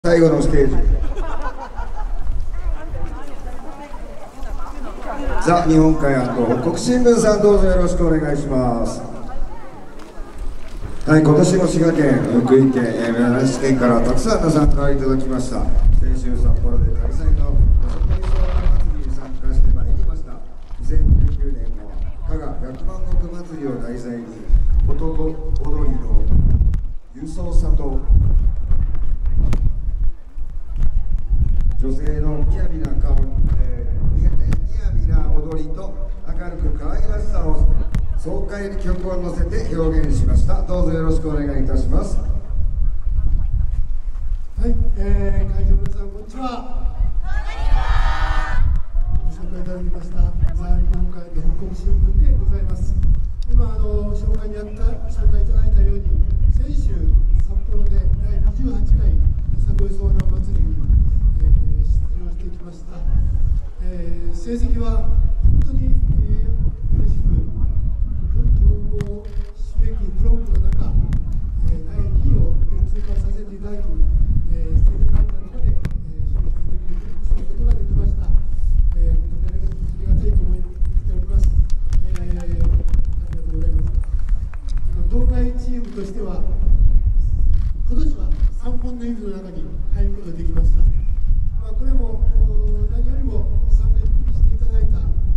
最後のステージザ・日本海北国新聞さん、どうぞよろしくお願いします。はい、今年も滋賀県、福井県、山梨県からたくさんの参加をいただきました。先週札幌で開催のおそこいそ祭りに参加してまいりました。2019年の加賀百万石祭りを題材に男踊りの勇壮さと女性の雅な顔、雅な踊りと明るく可愛らしさを爽快に曲を乗せて表現しました。どうぞよろしくお願いいたします。 はい、会場の皆さん、こんにちは。ご紹介いただきましたザ・日本海北国新聞でございます。今紹介いただいたように、先週札幌で第28回よさこい遭難祭りに出場してきました。成績は本当に嬉しく、強豪ひしめくブロックの中、第2位を通過させていただき、素敵な中で勝利することができました。本当にありがたいと思っております。ありがとうございます。道外チームとしては今年は3本の指の中に入ることができました。これも何よりも参加していただいた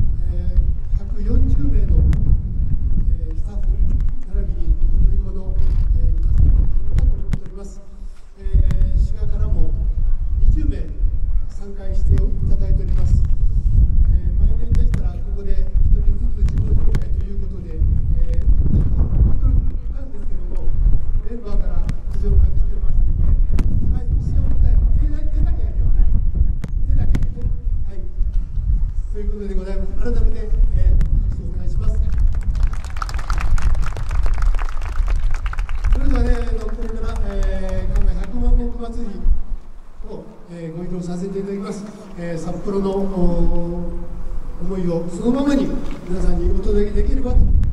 140名のスタッフ並びに踊り子の皆さんが取ります。滋賀からも20名参加していただいております。毎年でしたらここで1人ずつ自己紹介ということで本当になんですけども、メンバーから苦情が来てますので、はい、一応手だけやります。手だけでね、はい、ということでございます。改めて、拍手をお願いします。それではね、これから、加賀百万石祭りを、ご移動させていただきます。札幌の思いをそのままに皆さんにお届けできればと